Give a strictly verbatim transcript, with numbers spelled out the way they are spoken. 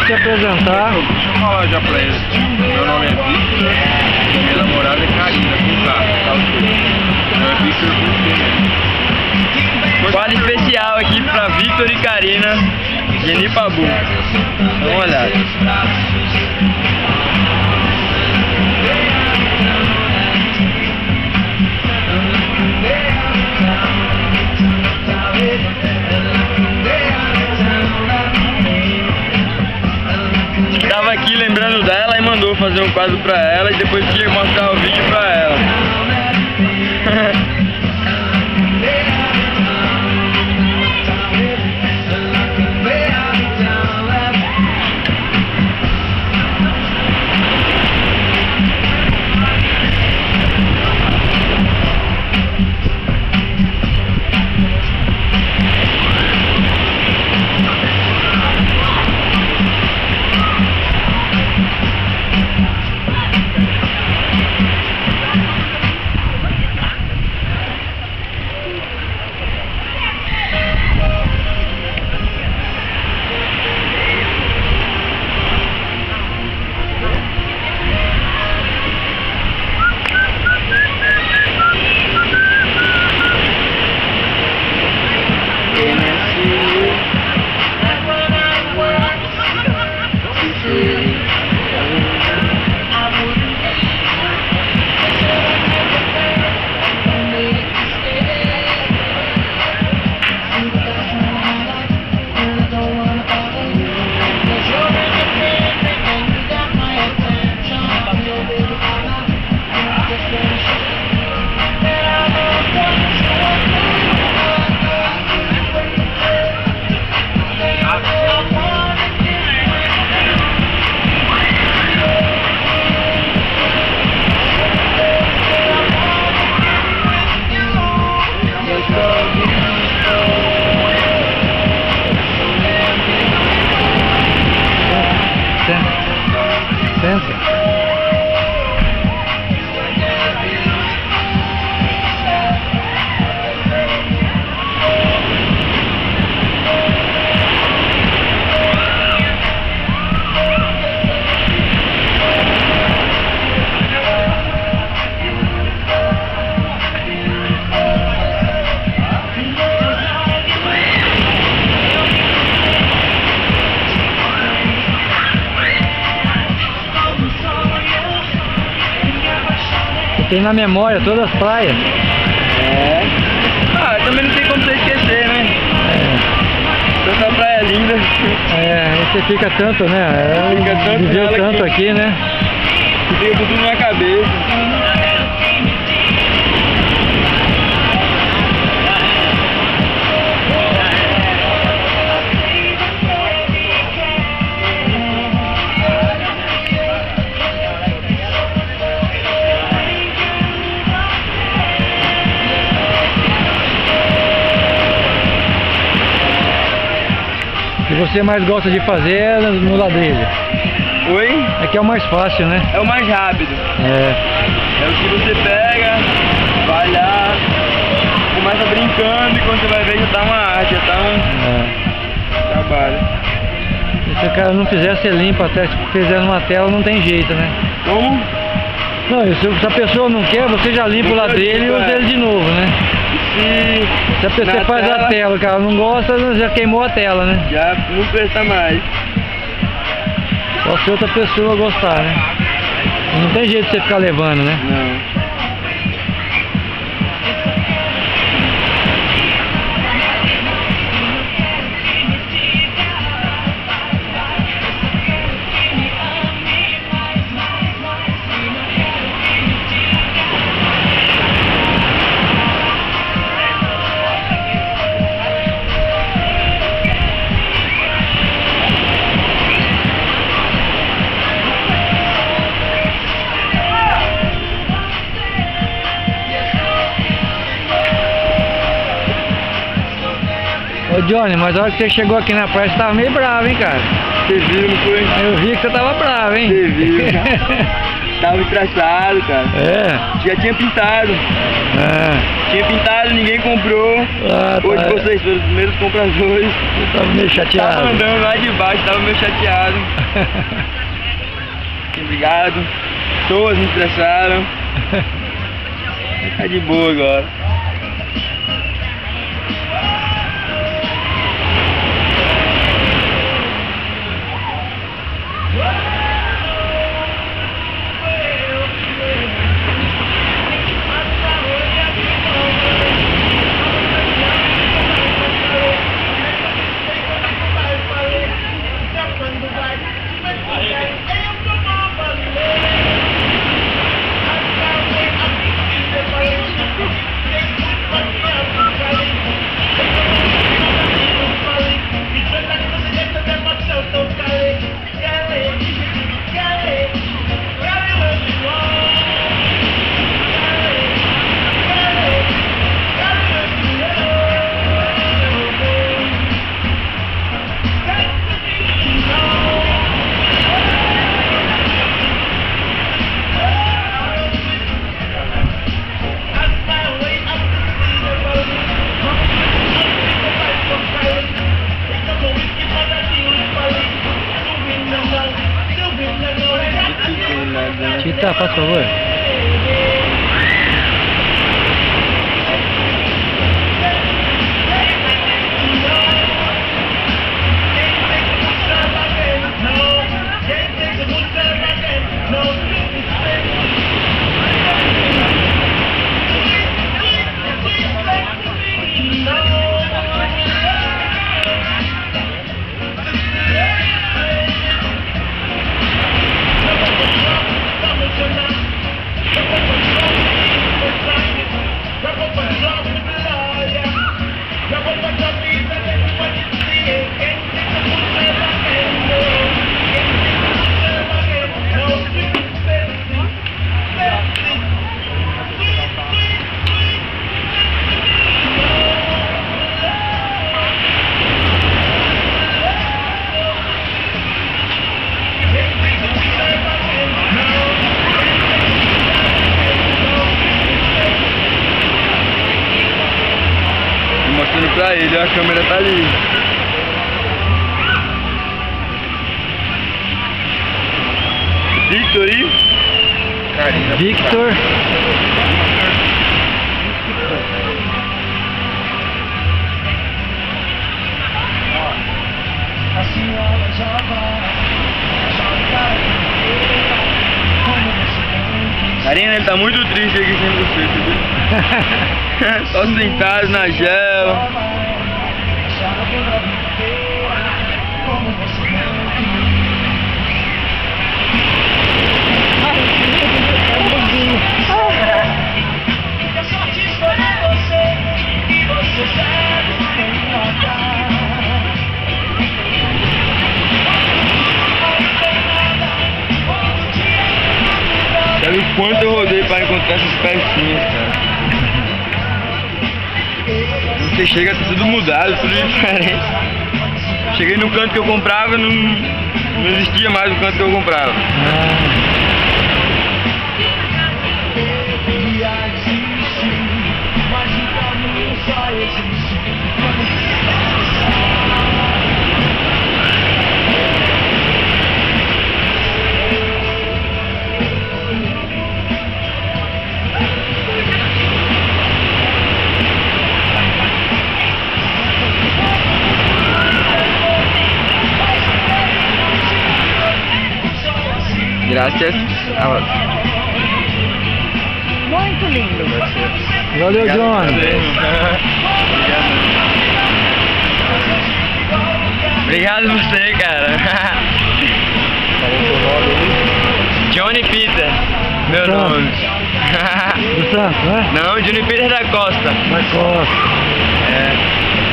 se apresentar. Deixa eu falar já pra eles. Meu nome é Victor, minha namorada é Karina, com K, tá ok? Meu é Victor com T. Quadro especial aqui pra Victor e Karina de Nipabu. Dá uma olhada. Tava aqui lembrando dela e mandou fazer um quadro pra ela e depois queria mostrar o vídeo pra ela. Tem na memória todas as praias. É. Ah, também não tem como você esquecer, né? É. Tanta praia linda. É, você fica tanto, né? É, fica tanto viveu tanto aqui, né? Fica tudo na cabeça. O que você mais gosta de fazer no ladrilho? Oi? É que é o mais fácil, né? É o mais rápido. É. É o que você pega, vai lá, começa brincando e quando você vai ver já tá uma arte, já tá um É. trabalho. E se o cara não fizer, você limpa até. Se fizer numa tela, não tem jeito, né? Como? Não, e se a pessoa não quer, você já limpa o ladrilho e usa ele de novo, né? Se, se a pessoa faz tela, a tela, o cara não gosta, já queimou a tela, né? Já não presta mais. Só se outra pessoa gostar, né? Não tem jeito de você ficar levando, né? Não. Ô Johnny, mas a hora que você chegou aqui na praia, você tava meio bravo, hein, cara? Você viu, não foi? Eu vi que você tava bravo, hein? Você viu. Tava estressado, cara. É? Já tinha pintado. É. Tinha pintado, ninguém comprou. Ah, Hoje tá. vocês foram os primeiros compradores. Eu tava meio chateado. Tava andando lá de baixo, tava meio chateado. Obrigado. Pessoas me estressaram. Tá de boa agora. Tita, faz favor. Mostrando pra ele, a câmera tá ali. Victor aí? Victor. Karina, ele tá muito triste aqui sem você, entendeu? Só sentado na gela. Sabe o quanto eu rodei pra encontrar essas pecinhas, cara? Você chega, tá tudo mudado, tudo diferente. Cheguei no canto que eu comprava, não, não existia mais o canto que eu comprava. Graças a você. Muito lindo. Valeu, John. Obrigado a você, cara. Johnny Peter, meu Santos. nome. Do Santos, né? Não, Johnny Peter da Costa. Da Costa. É.